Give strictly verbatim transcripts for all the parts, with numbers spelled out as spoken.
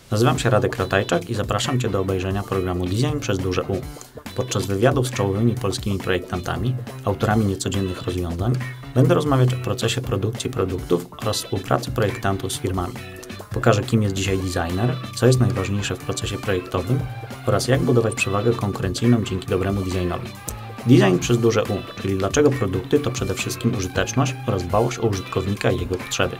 Nazywam się Radek Ratajczak i zapraszam Cię do obejrzenia programu Design przez duże U. Podczas wywiadów z czołowymi polskimi projektantami, autorami niecodziennych rozwiązań, będę rozmawiać o procesie produkcji produktów oraz współpracy projektantów z firmami. Pokażę, kim jest dzisiaj designer, co jest najważniejsze w procesie projektowym oraz jak budować przewagę konkurencyjną dzięki dobremu designowi. Design przez duże U, czyli dlaczego produkty to przede wszystkim użyteczność oraz dbałość o użytkownika i jego potrzeby.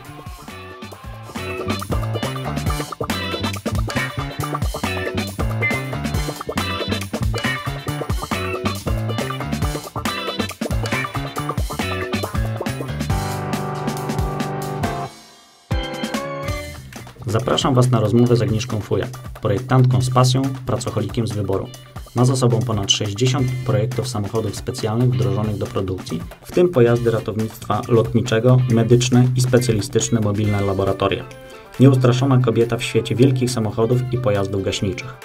Zapraszam Was na rozmowę z Agnieszką Fujak, projektantką z pasją, pracocholikiem z wyboru. Ma za sobą ponad sześćdziesiąt projektów samochodów specjalnych wdrożonych do produkcji, w tym pojazdy ratownictwa lotniczego, medyczne i specjalistyczne mobilne laboratoria. Nieustraszona kobieta w świecie wielkich samochodów i pojazdów gaśniczych.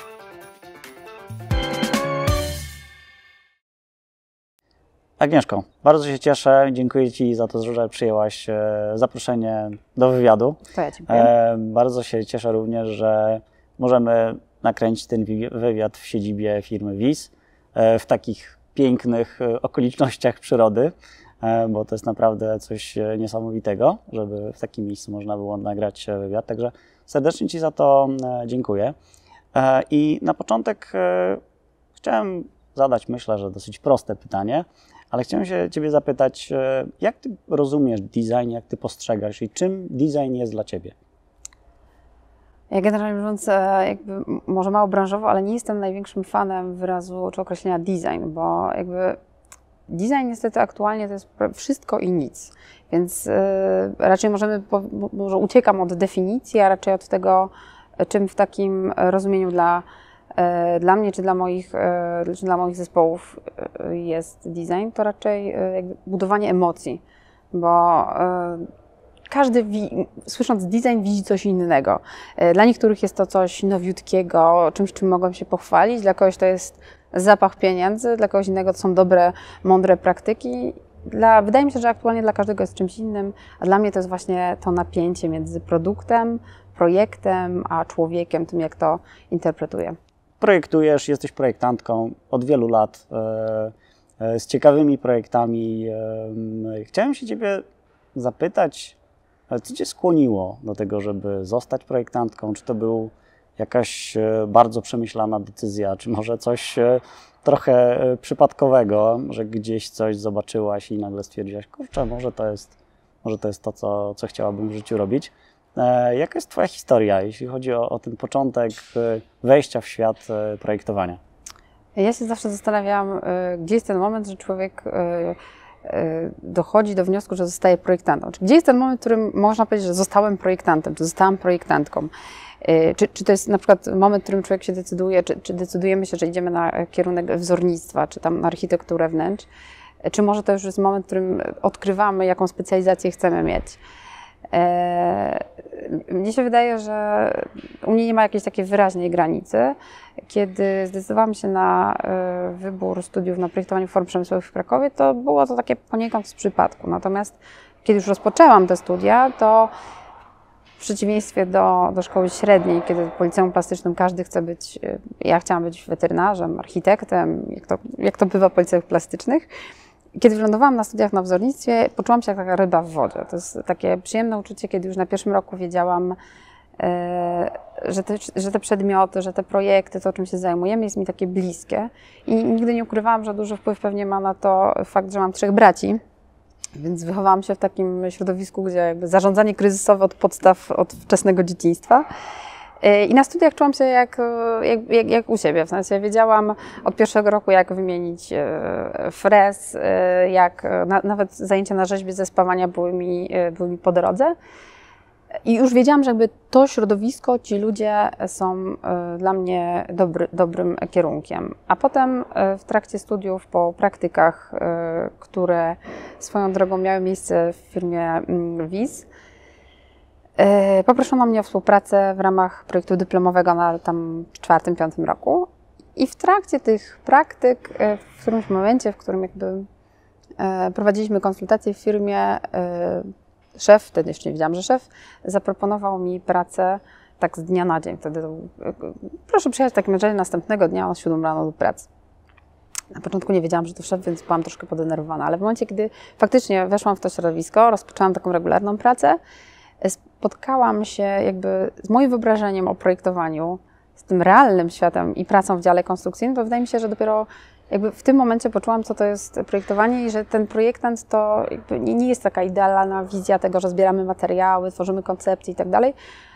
Agnieszko, bardzo się cieszę. Dziękuję Ci za to, że przyjęłaś zaproszenie do wywiadu. To ja dziękuję. E, bardzo się cieszę również, że możemy nakręcić ten wywiad w siedzibie firmy WIS, e, w takich pięknych okolicznościach przyrody, e, bo to jest naprawdę coś niesamowitego, żeby w takim miejscu można było nagrać wywiad. Także serdecznie Ci za to e, dziękuję. E, I na początek e, chciałem zadać, myślę, że dosyć proste pytanie, ale chciałem się Ciebie zapytać, jak Ty rozumiesz design, jak Ty postrzegasz i czym design jest dla Ciebie? Ja generalnie mówiąc, jakby może mało branżowo, ale nie jestem największym fanem wyrazu czy określenia design, bo jakby design niestety aktualnie to jest wszystko i nic, więc raczej możemy, może uciekam od definicji, a raczej od tego, czym w takim rozumieniu dla Dla mnie czy dla moich, czy dla moich zespołów jest design, to raczej jakby budowanie emocji, bo każdy wi- słysząc design widzi coś innego. Dla niektórych jest to coś nowiutkiego, czymś, czym mogą się pochwalić, dla kogoś to jest zapach pieniędzy, dla kogoś innego to są dobre, mądre praktyki. Dla, wydaje mi się, że aktualnie dla każdego jest czymś innym, a dla mnie to jest właśnie to napięcie między produktem, projektem, a człowiekiem, tym jak to interpretuję. Projektujesz, jesteś projektantką od wielu lat, e, e, z ciekawymi projektami. E, chciałem się Ciebie zapytać, co Cię skłoniło do tego, żeby zostać projektantką? Czy to był jakaś e, bardzo przemyślana decyzja, czy może coś e, trochę e, przypadkowego, że gdzieś coś zobaczyłaś i nagle stwierdziłaś, kurczę, może to jest, może to, jest to, co, co chciałabym w życiu robić? E, jaka jest Twoja historia, jeśli chodzi o, o ten początek wejścia w świat projektowania? Ja się zawsze zastanawiam, gdzie jest ten moment, że człowiek dochodzi do wniosku, że zostaje projektantem. Gdzie jest ten moment, w którym można powiedzieć, że zostałem projektantem, czy zostałam projektantką? Czy, czy to jest na przykład moment, w którym człowiek się decyduje, czy, czy decydujemy się, że idziemy na kierunek wzornictwa, czy tam na architekturę wnętrz, czy może to już jest moment, w którym odkrywamy, jaką specjalizację chcemy mieć? Mnie się wydaje, że u mnie nie ma jakiejś takiej wyraźnej granicy. Kiedy zdecydowałam się na wybór studiów na projektowaniu form przemysłowych w Krakowie, to było to takie poniekąd z przypadku. Natomiast kiedy już rozpoczęłam te studia, to w przeciwieństwie do, do szkoły średniej, kiedy w liceum plastycznym każdy chce być, ja chciałam być weterynarzem, architektem, jak to, jak to bywa po liceach plastycznych. Kiedy wylądowałam na studiach na wzornictwie, poczułam się jak taka ryba w wodzie. To jest takie przyjemne uczucie, kiedy już na pierwszym roku wiedziałam, e, że, te, że te przedmioty, że te projekty, to czym się zajmujemy, jest mi takie bliskie. I nigdy nie ukrywałam, że duży wpływ pewnie ma na to fakt, że mam trzech braci. Więc wychowałam się w takim środowisku, gdzie jakby zarządzanie kryzysowe od podstaw, od wczesnego dzieciństwa. I na studiach czułam się jak, jak, jak, jak u siebie, w sensie wiedziałam od pierwszego roku, jak wymienić frez, jak na, nawet zajęcia na rzeźbie ze spawania były mi, były mi po drodze. I już wiedziałam, że jakby to środowisko, ci ludzie są dla mnie dobry, dobrym kierunkiem. A potem w trakcie studiów, po praktykach, które swoją drogą miały miejsce w firmie WIS, poproszono mnie o współpracę w ramach projektu dyplomowego na tam czwartym, piątym roku. I w trakcie tych praktyk, w którymś momencie, w którym jakby prowadziliśmy konsultacje w firmie, szef, wtedy jeszcze nie wiedziałam, że szef, zaproponował mi pracę tak z dnia na dzień. Wtedy to, proszę przyjechać w takim razie następnego dnia o siódmej rano do pracy. Na początku nie wiedziałam, że to szef, więc byłam troszkę podenerwowana, ale w momencie, kiedy faktycznie weszłam w to środowisko, rozpoczęłam taką regularną pracę, spotkałam się jakby z moim wyobrażeniem o projektowaniu, z tym realnym światem i pracą w dziale konstrukcyjnym, to wydaje mi się, że dopiero jakby w tym momencie poczułam, co to jest projektowanie i że ten projektant to jakby nie, nie jest taka idealna wizja tego, że zbieramy materiały, tworzymy koncepcje i tak dalej,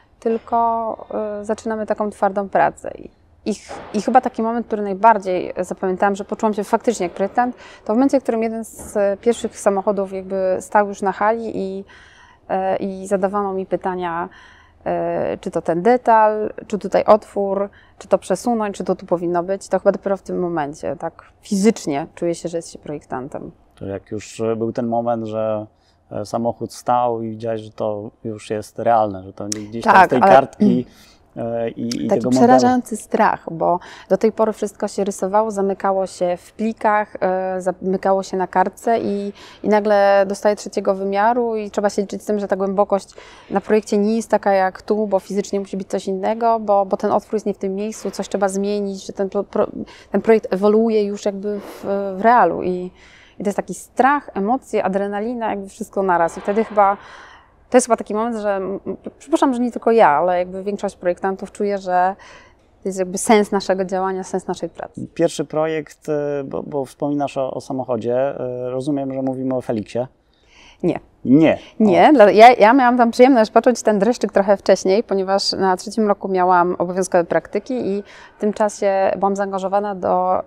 tylko y, zaczynamy taką twardą pracę. I, i, I chyba taki moment, który najbardziej zapamiętałam, że poczułam się faktycznie jak projektant, to w momencie, w którym jeden z pierwszych samochodów jakby stał już na hali i, y, i zadawano mi pytania, czy to ten detal, czy tutaj otwór, czy to przesunąć, czy to tu powinno być, to chyba dopiero w tym momencie, tak fizycznie czuję się, że jest się projektantem. To jak już był ten moment, że samochód stał i widziałeś, że to już jest realne, że to gdzieś tam tak, z tej ale... kartki i, i Taki tego przerażający strach, bo do tej pory wszystko się rysowało, zamykało się w plikach, e, zamykało się na kartce i, i nagle dostaje trzeciego wymiaru i trzeba się liczyć z tym, że ta głębokość na projekcie nie jest taka jak tu, bo fizycznie musi być coś innego, bo, bo ten otwór jest nie w tym miejscu, coś trzeba zmienić, że ten, pro, ten projekt ewoluuje już jakby w, w realu i, i to jest taki strach, emocje, adrenalina, jakby wszystko naraz i wtedy chyba to jest chyba taki moment, że przypuszczam, że nie tylko ja, ale jakby większość projektantów czuje, że to jest jakby sens naszego działania, sens naszej pracy. Pierwszy projekt, bo, bo wspominasz o, o samochodzie, rozumiem, że mówimy o Felixie. Nie. Nie. Nie, dla, ja, ja miałam tam przyjemność poczuć ten dreszczyk trochę wcześniej, ponieważ na trzecim roku miałam obowiązkowe praktyki i w tym czasie byłam zaangażowana do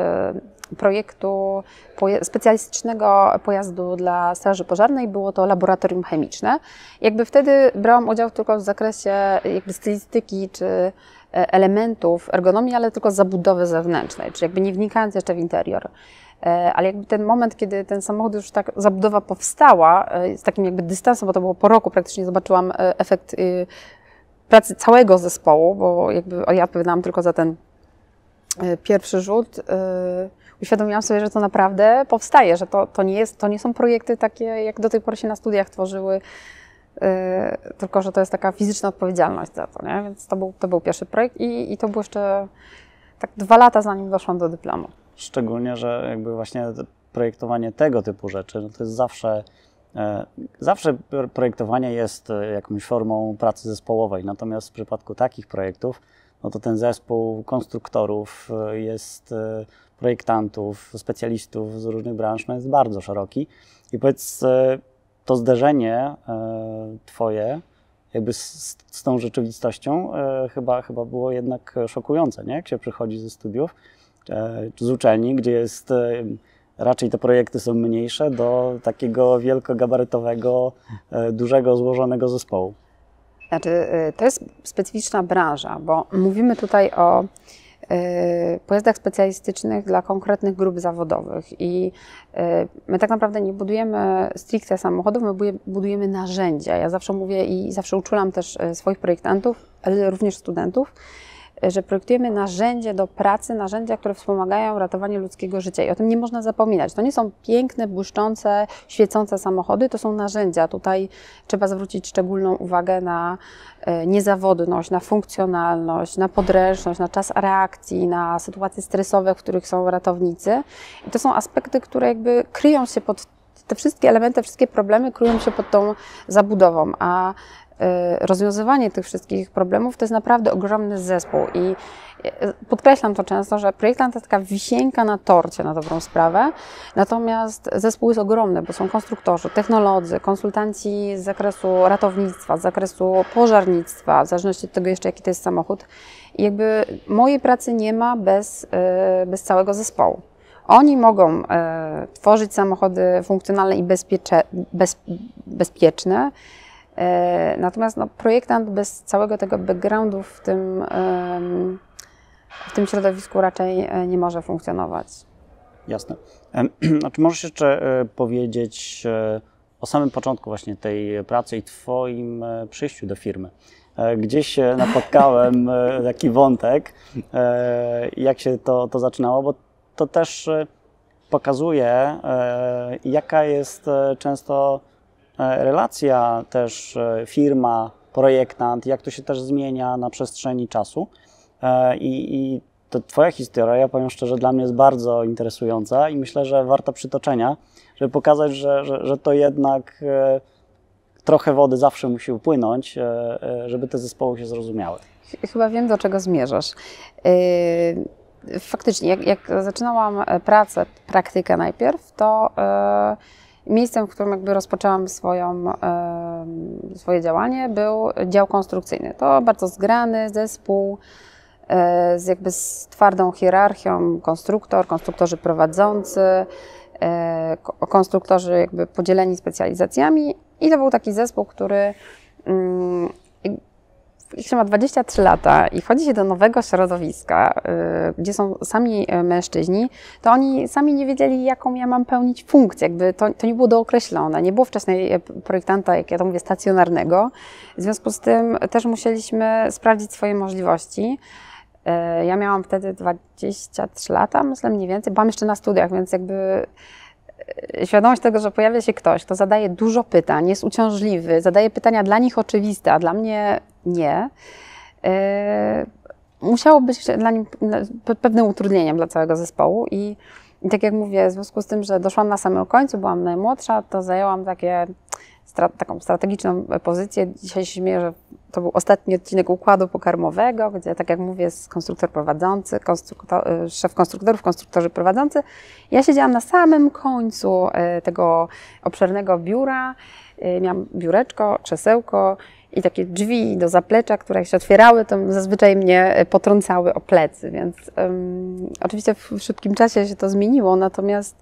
y, projektu poje, specjalistycznego pojazdu dla Straży Pożarnej. Było to laboratorium chemiczne. Jakby wtedy brałam udział tylko w zakresie jakby stylistyki czy elementów ergonomii, ale tylko zabudowy zewnętrznej, czyli jakby nie wnikając jeszcze w interior. Ale jakby ten moment, kiedy ten samochód już tak, zabudowa powstała, z takim jakby dystansem, bo to było po roku, praktycznie zobaczyłam efekt pracy całego zespołu, bo jakby ja odpowiadałam tylko za ten pierwszy rzut, uświadomiłam sobie, że to naprawdę powstaje, że to, to, nie jest, to nie są projekty takie, jak do tej pory się na studiach tworzyły, tylko że to jest taka fizyczna odpowiedzialność za to, nie? Więc to był, to był pierwszy projekt i, i to było jeszcze tak dwa lata, zanim doszłam do dyplomu. Szczególnie, że jakby właśnie projektowanie tego typu rzeczy, no to jest zawsze, e, zawsze projektowanie jest jakąś formą pracy zespołowej, natomiast w przypadku takich projektów, no to ten zespół konstruktorów jest, e, projektantów, specjalistów z różnych branż, no jest bardzo szeroki i powiedz, e, to zderzenie e, twoje jakby z, z tą rzeczywistością e, chyba, chyba było jednak szokujące, nie? Jak się przychodzi ze studiów, z uczelni, gdzie jest raczej te projekty są mniejsze, do takiego wielkogabarytowego, dużego, złożonego zespołu. Znaczy, to jest specyficzna branża, bo mówimy tutaj o pojazdach specjalistycznych dla konkretnych grup zawodowych i my tak naprawdę nie budujemy stricte samochodów, my budujemy narzędzia. Ja zawsze mówię i zawsze uczulam też swoich projektantów, ale również studentów, że projektujemy narzędzie do pracy, narzędzia, które wspomagają ratowanie ludzkiego życia i o tym nie można zapominać. To nie są piękne, błyszczące, świecące samochody, to są narzędzia. Tutaj trzeba zwrócić szczególną uwagę na niezawodność, na funkcjonalność, na podręczność, na czas reakcji, na sytuacje stresowe, w których są ratownicy. I to są aspekty, które jakby kryją się pod te wszystkie elementy, wszystkie problemy kryją się pod tą zabudową, a rozwiązywanie tych wszystkich problemów to jest naprawdę ogromny zespół i podkreślam to często, że projektant to taka wisienka na torcie na dobrą sprawę, natomiast zespół jest ogromny, bo są konstruktorzy, technolodzy, konsultanci z zakresu ratownictwa, z zakresu pożarnictwa, w zależności od tego jeszcze jaki to jest samochód i jakby mojej pracy nie ma bez, bez całego zespołu. Oni mogą e, tworzyć samochody funkcjonalne i bezpiecze, bez, bezpieczne, natomiast no, projektant bez całego tego backgroundu w tym, w tym środowisku raczej nie może funkcjonować. Jasne. Znaczy, możesz jeszcze powiedzieć o samym początku właśnie tej pracy i Twoim przyjściu do firmy. Gdzieś napotkałem taki wątek, jak się to, to zaczynało, bo to też pokazuje, jaka jest często relacja też firma, projektant, jak to się też zmienia na przestrzeni czasu. I, i to Twoja historia, ja powiem szczerze, dla mnie jest bardzo interesująca i myślę, że warta przytoczenia, żeby pokazać, że, że, że to jednak trochę wody zawsze musi upłynąć, żeby te zespoły się zrozumiały. Chyba wiem, do czego zmierzasz. Faktycznie, jak, jak zaczynałam pracę, praktykę najpierw, to miejscem, w którym jakby rozpoczęłam swoją, swoje działanie, był dział konstrukcyjny. To bardzo zgrany zespół, z jakby z twardą hierarchią, konstruktor, konstruktorzy prowadzący, konstruktorzy jakby podzieleni specjalizacjami i to był taki zespół, który jak się ma dwadzieścia trzy lata i wchodzi się do nowego środowiska, gdzie są sami mężczyźni, to oni sami nie wiedzieli, jaką ja mam pełnić funkcję. Jakby to, to nie było dookreślone. Nie było wcześniej projektanta, jak ja to mówię, stacjonarnego. W związku z tym też musieliśmy sprawdzić swoje możliwości. Ja miałam wtedy dwadzieścia trzy lata, myślę mniej więcej. Byłam jeszcze na studiach, więc jakby świadomość tego, że pojawia się ktoś, kto zadaje dużo pytań, jest uciążliwy, zadaje pytania dla nich oczywiste, a dla mnie nie, yy, musiało być dla nim pewnym utrudnieniem dla całego zespołu i, i tak jak mówię, w związku z tym, że doszłam na samym końcu, byłam najmłodsza, to zajęłam takie, taką strategiczną pozycję. Dzisiaj się śmieję, że to był ostatni odcinek układu pokarmowego, gdzie, tak jak mówię, jest konstruktor prowadzący, konstruktor, szef konstruktorów, konstruktorzy prowadzący. Ja siedziałam na samym końcu tego obszernego biura. Miałam biureczko, krzesełko i takie drzwi do zaplecza, które jak się otwierały, to zazwyczaj mnie potrącały o plecy, więc um, oczywiście w szybkim czasie się to zmieniło, natomiast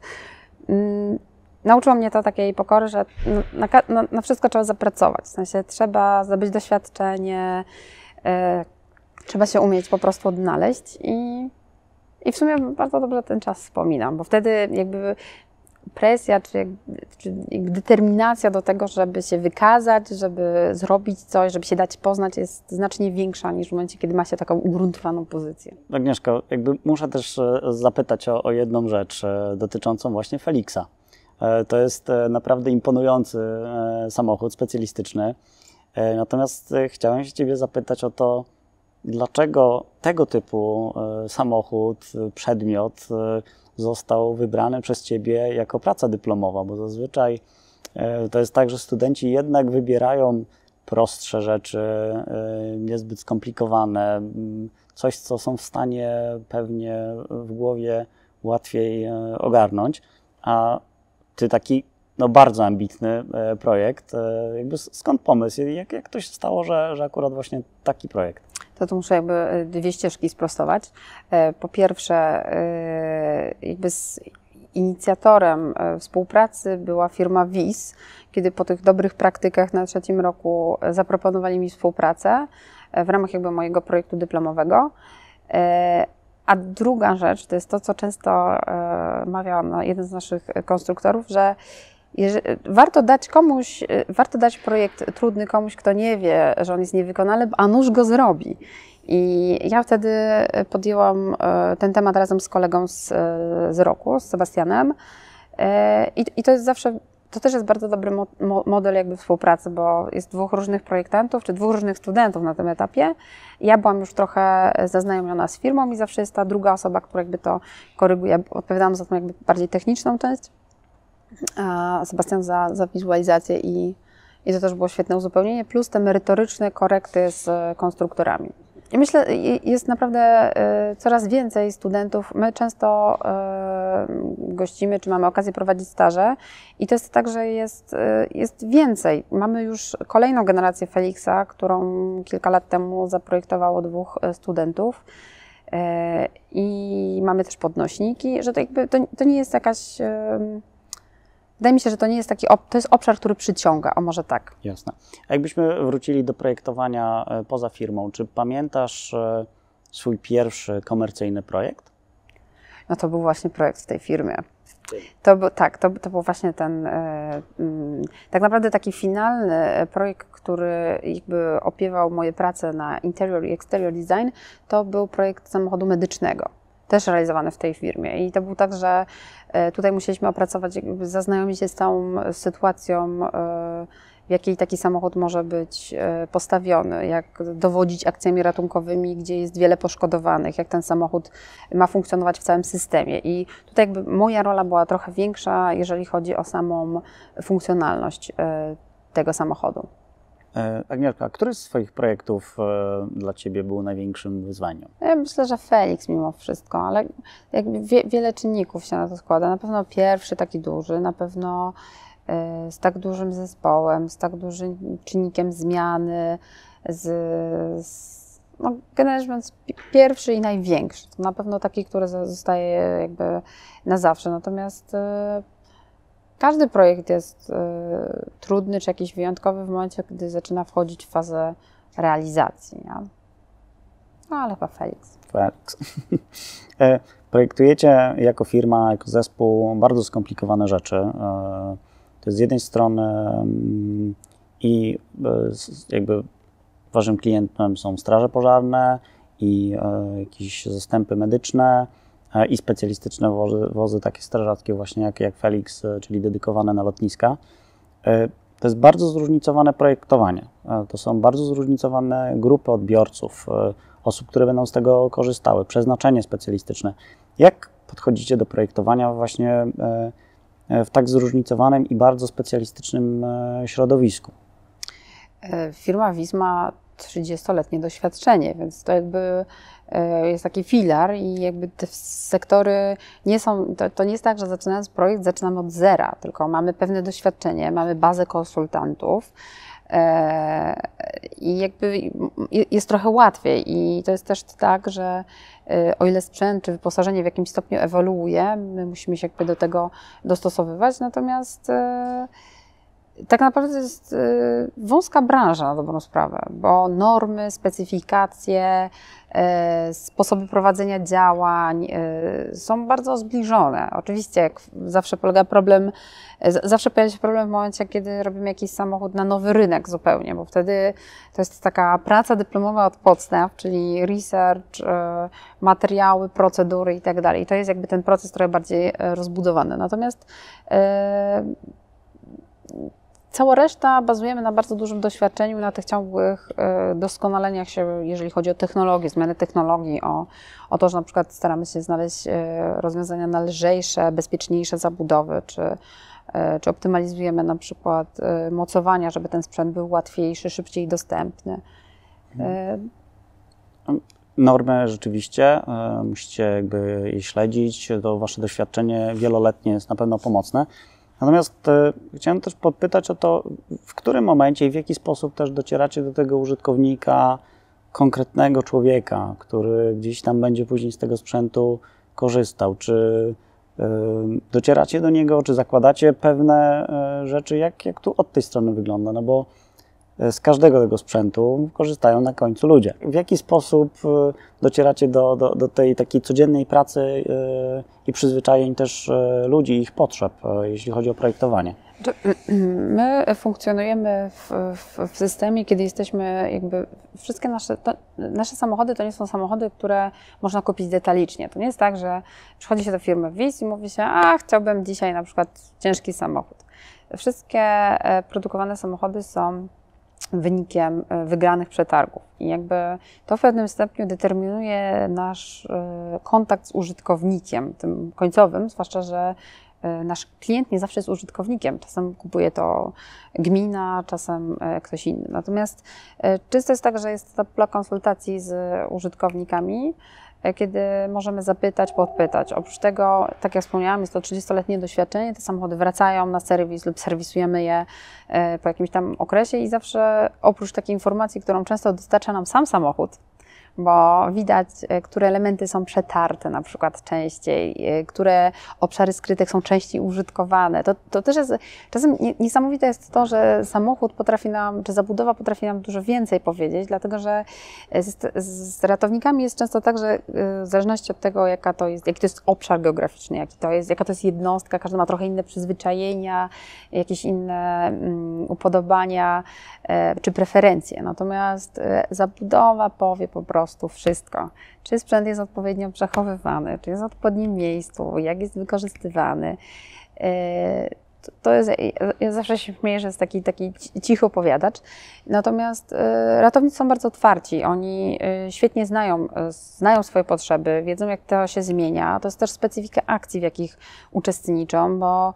um, nauczyło mnie to takiej pokory, że na, na, na wszystko trzeba zapracować, w sensie trzeba zdobyć doświadczenie, e, trzeba się umieć po prostu odnaleźć i, i w sumie bardzo dobrze ten czas wspominam, bo wtedy jakby presja czy, czy determinacja do tego, żeby się wykazać, żeby zrobić coś, żeby się dać poznać, jest znacznie większa niż w momencie, kiedy ma się taką ugruntowaną pozycję. Agnieszko, jakby muszę też zapytać o, o jedną rzecz dotyczącą właśnie Felixa. To jest naprawdę imponujący samochód specjalistyczny. Natomiast chciałem się Ciebie zapytać o to, dlaczego tego typu samochód, przedmiot został wybrany przez Ciebie jako praca dyplomowa, bo zazwyczaj to jest tak, że studenci jednak wybierają prostsze rzeczy, niezbyt skomplikowane, coś, co są w stanie pewnie w głowie łatwiej ogarnąć, a Ty taki no, bardzo ambitny projekt, jakby skąd pomysł? Jak, jak to się stało, że, że akurat właśnie taki projekt? To tu muszę jakby dwie ścieżki sprostować. Po pierwsze, jakby z inicjatorem współpracy była firma W I S, kiedy po tych dobrych praktykach na trzecim roku zaproponowali mi współpracę w ramach jakby mojego projektu dyplomowego. A druga rzecz, to jest to, co często mawia jeden z naszych konstruktorów, że jeżeli, warto dać komuś, warto dać projekt trudny komuś, kto nie wie, że on jest niewykonalny, a nuż go zrobi. I ja wtedy podjęłam ten temat razem z kolegą z, z roku, z Sebastianem. I, i to jest zawsze, to też jest bardzo dobry mo, model jakby współpracy, bo jest dwóch różnych projektantów, czy dwóch różnych studentów na tym etapie. Ja byłam już trochę zaznajomiona z firmą i zawsze jest ta druga osoba, która jakby to koryguje. Odpowiadałam za tą jakby bardziej techniczną część, a Sebastian za, za wizualizację i, i to też było świetne uzupełnienie, plus te merytoryczne korekty z konstruktorami. I myślę, jest naprawdę coraz więcej studentów. My często gościmy, czy mamy okazję prowadzić staże i to jest tak, że jest, jest więcej. Mamy już kolejną generację Felixa, którą kilka lat temu zaprojektowało dwóch studentów i mamy też podnośniki, że to, jakby, to, to nie jest jakaś... Wydaje mi się, że to nie jest taki, to jest obszar, który przyciąga, o może tak. Jasne. A jakbyśmy wrócili do projektowania poza firmą, czy pamiętasz swój pierwszy komercyjny projekt? No to był właśnie projekt w tej firmie. To był, tak, to, to był właśnie ten, tak naprawdę taki finalny projekt, który jakby opiewał moje prace na interior i exterior design, to był projekt samochodu medycznego. Też realizowany w tej firmie. I to był tak, że tutaj musieliśmy opracować, jakby zaznajomić się z całą sytuacją w jakiej taki samochód może być postawiony, jak dowodzić akcjami ratunkowymi, gdzie jest wiele poszkodowanych, jak ten samochód ma funkcjonować w całym systemie. I tutaj jakby moja rola była trochę większa, jeżeli chodzi o samą funkcjonalność tego samochodu. Agnieszka, a który z swoich projektów dla Ciebie był największym wyzwaniem? Ja myślę, że Felix mimo wszystko, ale jakby wie, wiele czynników się na to składa. Na pewno pierwszy taki duży, na pewno z tak dużym zespołem, z tak dużym czynnikiem zmiany, z, z no, generalnie rzecz biorąc pierwszy i największy. To na pewno taki, który zostaje jakby na zawsze. Natomiast każdy projekt jest y, trudny czy jakiś wyjątkowy w momencie, gdy zaczyna wchodzić w fazę realizacji. Nie? No ale chyba Felix. Felix. Projektujecie jako firma, jako zespół bardzo skomplikowane rzeczy. To jest z jednej strony i jakby waszym klientem są straże pożarne i jakieś zastępy medyczne, i specjalistyczne wozy, wozy takie strażackie właśnie jak, jak Felix, czyli dedykowane na lotniska. To jest bardzo zróżnicowane projektowanie. To są bardzo zróżnicowane grupy odbiorców, osób, które będą z tego korzystały, przeznaczenie specjalistyczne. Jak podchodzicie do projektowania właśnie w tak zróżnicowanym i bardzo specjalistycznym środowisku? Firma Wiz ma trzydziestoletnie doświadczenie, więc to jakby jest taki filar i jakby te sektory nie są, to, to nie jest tak, że zaczynając projekt zaczynamy od zera, tylko mamy pewne doświadczenie, mamy bazę konsultantów e, i jakby jest trochę łatwiej i to jest też tak, że o ile sprzęt czy wyposażenie w jakimś stopniu ewoluuje, my musimy się jakby do tego dostosowywać, natomiast e, tak naprawdę to jest wąska branża na dobrą sprawę, bo normy, specyfikacje, sposoby prowadzenia działań są bardzo zbliżone. Oczywiście jak zawsze polega problem, zawsze pojawia się problem w momencie, kiedy robimy jakiś samochód na nowy rynek zupełnie, bo wtedy to jest taka praca dyplomowa od podstaw, czyli research, materiały, procedury i tak dalej. To jest jakby ten proces trochę bardziej rozbudowany. Natomiast cała reszta bazujemy na bardzo dużym doświadczeniu, na tych ciągłych doskonaleniach się, jeżeli chodzi o technologię, zmianę technologii, o, o to, że na przykład staramy się znaleźć rozwiązania na lżejsze, bezpieczniejsze zabudowy, czy, czy optymalizujemy na przykład mocowania, żeby ten sprzęt był łatwiejszy, szybciej dostępny. Hmm. Normy rzeczywiście, musicie jakby je śledzić, to wasze doświadczenie wieloletnie jest na pewno pomocne. Natomiast e, chciałem też podpytać o to, w którym momencie i w jaki sposób też docieracie do tego użytkownika, konkretnego człowieka, który gdzieś tam będzie później z tego sprzętu korzystał. Czy e, docieracie do niego, czy zakładacie pewne e, rzeczy, jak, jak tu od tej strony wygląda? No bo z każdego tego sprzętu korzystają na końcu ludzie. W jaki sposób docieracie do, do, do tej takiej codziennej pracy i przyzwyczajeń też ludzi i ich potrzeb, jeśli chodzi o projektowanie? My funkcjonujemy w, w, w systemie, kiedy jesteśmy jakby, wszystkie nasze, to, nasze samochody to nie są samochody, które można kupić detalicznie. To nie jest tak, że przychodzi się do firmy Wiz i mówi się, a chciałbym dzisiaj na przykład ciężki samochód. Wszystkie produkowane samochody są wynikiem wygranych przetargów. I jakby to w pewnym stopniu determinuje nasz kontakt z użytkownikiem, tym końcowym, zwłaszcza, że nasz klient nie zawsze jest użytkownikiem. Czasem kupuje to gmina, czasem ktoś inny. Natomiast czysto jest tak, że jest ta pula konsultacji z użytkownikami, kiedy możemy zapytać, podpytać. Oprócz tego, tak jak wspomniałam, jest to trzydziestoletnie doświadczenie, te samochody wracają na serwis lub serwisujemy je po jakimś tam okresie i zawsze oprócz takiej informacji, którą często dostarcza nam sam samochód, bo widać, które elementy są przetarte na przykład częściej, które obszary skrytek są częściej użytkowane. To, to też jest, czasem niesamowite jest to, że samochód potrafi nam, czy zabudowa potrafi nam dużo więcej powiedzieć, dlatego że z, z ratownikami jest często tak, że w zależności od tego, jaka to jest, jaki to jest obszar geograficzny, jaki to jest, jaka to jest jednostka, każdy ma trochę inne przyzwyczajenia, jakieś inne um, upodobania e, czy preferencje. Natomiast e, zabudowa powie po prostu wszystko. Czy sprzęt jest odpowiednio przechowywany, czy jest w odpowiednim miejscu, jak jest wykorzystywany. to jest, ja zawsze się śmieję, że jest taki, taki cichy opowiadacz. Natomiast ratownicy są bardzo otwarci. Oni świetnie znają, znają swoje potrzeby, wiedzą, jak to się zmienia. To jest też specyfika akcji, w jakich uczestniczą, bo